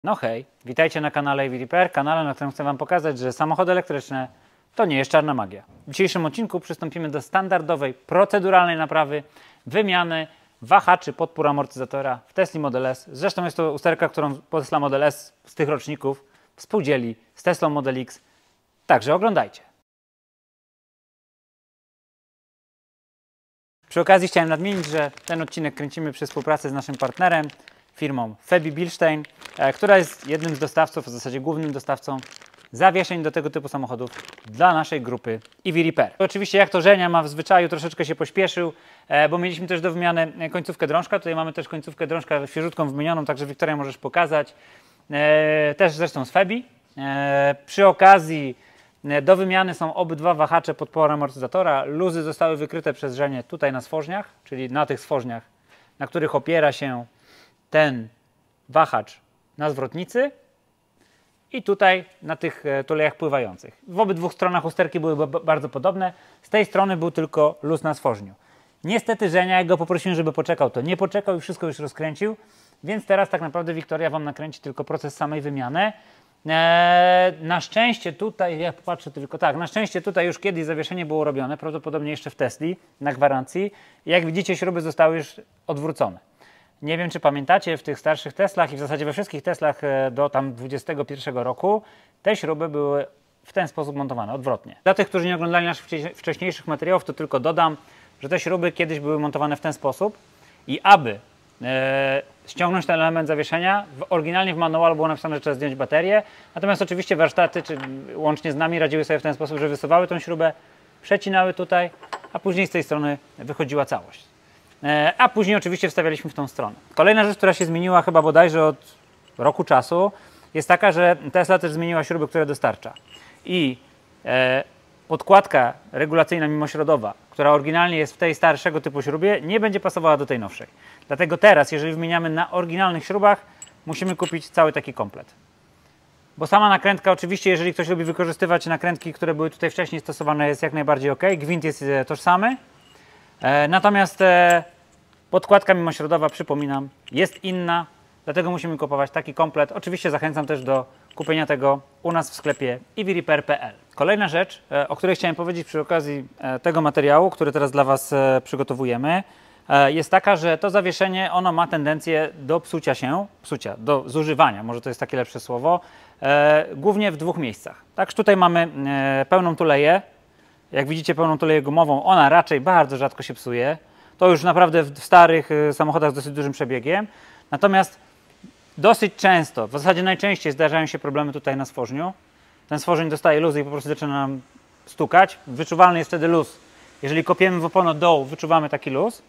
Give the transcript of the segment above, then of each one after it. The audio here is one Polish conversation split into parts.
No hej, witajcie na kanale EV Repair, kanale, na którym chcę Wam pokazać, że samochody elektryczne to nie jest czarna magia. W dzisiejszym odcinku przystąpimy do standardowej, proceduralnej naprawy, wymiany wahaczy podpór amortyzatora w Tesla Model S. Zresztą jest to usterka, którą Tesla Model S z tych roczników współdzieli z Teslą Model X. Także oglądajcie. Przy okazji chciałem nadmienić, że ten odcinek kręcimy przy współpracy z naszym partnerem, firmą Febi Bilstein, która jest jednym z dostawców, w zasadzie głównym dostawcą zawieszeń do tego typu samochodów dla naszej grupy EV Repair. Oczywiście jak to Żenia ma w zwyczaju, troszeczkę się pośpieszył, bo mieliśmy też do wymiany końcówkę drążka. Tutaj mamy też końcówkę drążka świeżutką wymienioną, także Wiktoria możesz pokazać. Też zresztą z Febi. Przy okazji do wymiany są obydwa wahacze podpory amortyzatora. Luzy zostały wykryte przez Żenię tutaj na stworzniach, czyli na tych stworzniach, na których opiera się ten wahacz na zwrotnicy i tutaj na tych tulejach pływających. W obydwu stronach usterki były bardzo podobne. Z tej strony był tylko luz na stworzniu. Niestety Żenia, jak go poprosiłem, żeby poczekał, to nie poczekał i wszystko już rozkręcił, więc teraz tak naprawdę Wiktoria Wam nakręci tylko proces samej wymiany. Na szczęście tutaj, ja patrzę tylko tak, na szczęście tutaj już kiedyś zawieszenie było robione, prawdopodobnie jeszcze w Tesli, na gwarancji. Jak widzicie, śruby zostały już odwrócone. Nie wiem, czy pamiętacie, w tych starszych Teslach i w zasadzie we wszystkich Teslach do tam 21 roku te śruby były w ten sposób montowane, odwrotnie. Dla tych, którzy nie oglądali naszych wcześniejszych materiałów, to tylko dodam, że te śruby kiedyś były montowane w ten sposób i aby ściągnąć ten element zawieszenia, oryginalnie w manualu było napisane, że trzeba zdjąć baterię, natomiast oczywiście warsztaty, czy łącznie z nami, radziły sobie w ten sposób, że wysuwały tą śrubę, przecinały tutaj, a później z tej strony wychodziła całość. A później oczywiście wstawialiśmy w tą stronę. Kolejna rzecz, która się zmieniła chyba bodajże od roku czasu, jest taka, że Tesla też zmieniła śruby, które dostarcza. I podkładka regulacyjna mimośrodowa, która oryginalnie jest w tej starszego typu śrubie, nie będzie pasowała do tej nowszej. Dlatego teraz, jeżeli wymieniamy na oryginalnych śrubach, musimy kupić cały taki komplet. Bo sama nakrętka, oczywiście, jeżeli ktoś lubi wykorzystywać nakrętki, które były tutaj wcześniej stosowane, jest jak najbardziej ok. Gwint jest tożsamy. Natomiast podkładka mimośrodowa, przypominam, jest inna, dlatego musimy kupować taki komplet. Oczywiście zachęcam też do kupienia tego u nas w sklepie evrepair.pl. Kolejna rzecz, o której chciałem powiedzieć przy okazji tego materiału, który teraz dla Was przygotowujemy, jest taka, że to zawieszenie, ono ma tendencję do psucia, do zużywania, może to jest takie lepsze słowo, głównie w dwóch miejscach. Tak, tutaj mamy pełną tuleję. Jak widzicie, pełną tuleję gumową, ona raczej bardzo rzadko się psuje. To już naprawdę w starych samochodach z dosyć dużym przebiegiem. Natomiast dosyć często, w zasadzie najczęściej zdarzają się problemy tutaj na stworzniu. Ten stworzeń dostaje luzy i po prostu zaczyna nam stukać. Wyczuwalny jest wtedy luz. Jeżeli kopiemy w opon od dołu, wyczuwamy taki luz.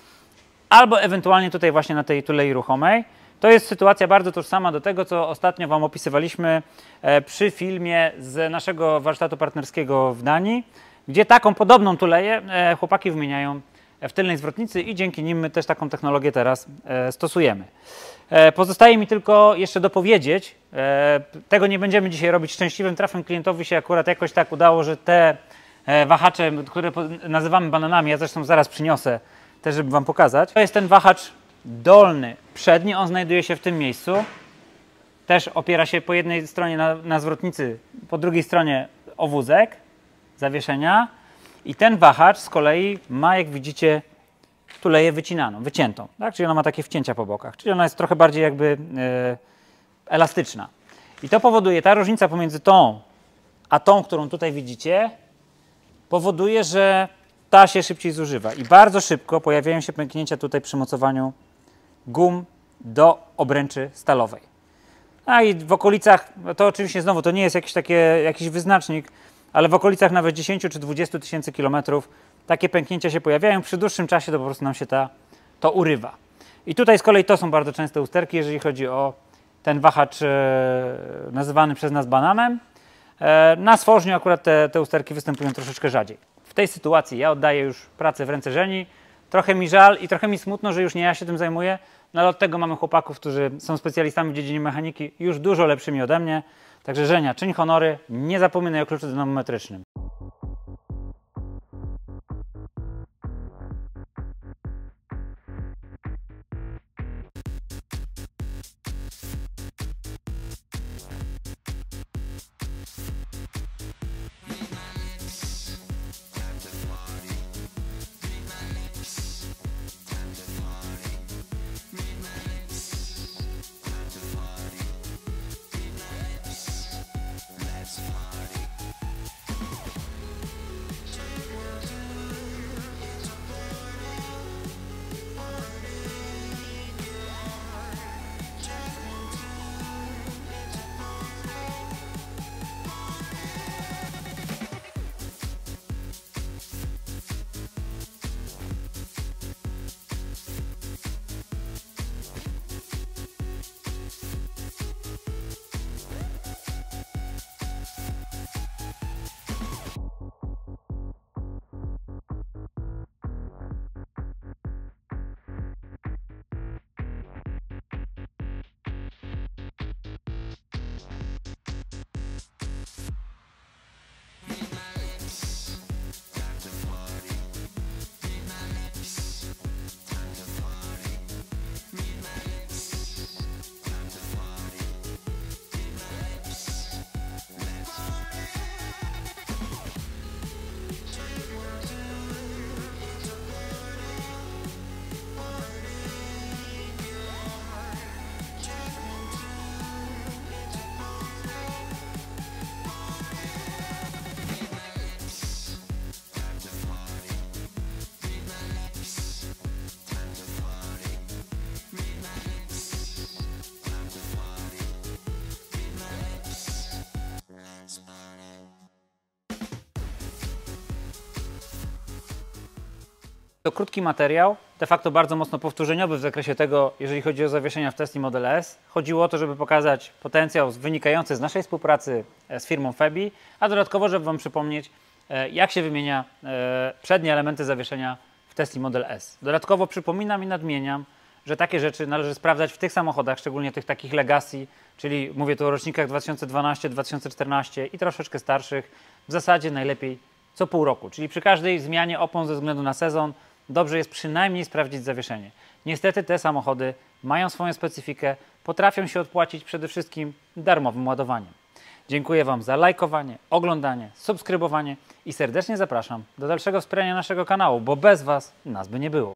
Albo ewentualnie tutaj właśnie na tej tulei ruchomej. To jest sytuacja bardzo tożsama do tego, co ostatnio Wam opisywaliśmy przy filmie z naszego warsztatu partnerskiego w Danii, gdzie taką podobną tuleję chłopaki wymieniają w tylnej zwrotnicy i dzięki nim my też taką technologię teraz stosujemy. Pozostaje mi tylko jeszcze dopowiedzieć, tego nie będziemy dzisiaj robić, szczęśliwym trafem klientowi się akurat jakoś tak udało, że te wahacze, które nazywamy bananami, ja zresztą zaraz przyniosę też, żeby Wam pokazać. To jest ten wahacz dolny, przedni, on znajduje się w tym miejscu. Też opiera się po jednej stronie na zwrotnicy, po drugiej stronie o wózek zawieszenia. I ten wahacz z kolei ma, jak widzicie, tuleję wyciętą. Tak? Czyli ona ma takie wcięcia po bokach. Czyli ona jest trochę bardziej jakby elastyczna. I to powoduje, ta różnica pomiędzy tą, a tą, którą tutaj widzicie, powoduje, że ta się szybciej zużywa. I bardzo szybko pojawiają się pęknięcia tutaj przy mocowaniu gum do obręczy stalowej. A i w okolicach, to oczywiście znowu to nie jest jakiś wyznacznik, ale w okolicach nawet 10 czy 20 tysięcy kilometrów takie pęknięcia się pojawiają. Przy dłuższym czasie to po prostu nam się to urywa. I tutaj z kolei to są bardzo częste usterki, jeżeli chodzi o ten wahacz nazywany przez nas bananem. Na stworzniu akurat te usterki występują troszeczkę rzadziej. W tej sytuacji ja oddaję już pracę w ręce Żeni. Trochę mi żal i trochę mi smutno, że już nie ja się tym zajmuję, no ale od tego mamy chłopaków, którzy są specjalistami w dziedzinie mechaniki, już dużo lepszymi ode mnie. Także Żenia, czyń honory, nie zapominaj o kluczu dynamometrycznym. To krótki materiał, de facto bardzo mocno powtórzeniowy w zakresie tego, jeżeli chodzi o zawieszenia w Tesli Model S. Chodziło o to, żeby pokazać potencjał wynikający z naszej współpracy z firmą Febi, a dodatkowo, żeby Wam przypomnieć, jak się wymienia przednie elementy zawieszenia w Tesli Model S. Dodatkowo przypominam i nadmieniam, że takie rzeczy należy sprawdzać w tych samochodach, szczególnie tych takich legacy, czyli mówię tu o rocznikach 2012, 2014 i troszeczkę starszych, w zasadzie najlepiej co pół roku, czyli przy każdej zmianie opon ze względu na sezon dobrze jest przynajmniej sprawdzić zawieszenie. Niestety te samochody mają swoją specyfikę, potrafią się odpłacić przede wszystkim darmowym ładowaniem. Dziękuję Wam za lajkowanie, oglądanie, subskrybowanie i serdecznie zapraszam do dalszego wspierania naszego kanału, bo bez Was nas by nie było.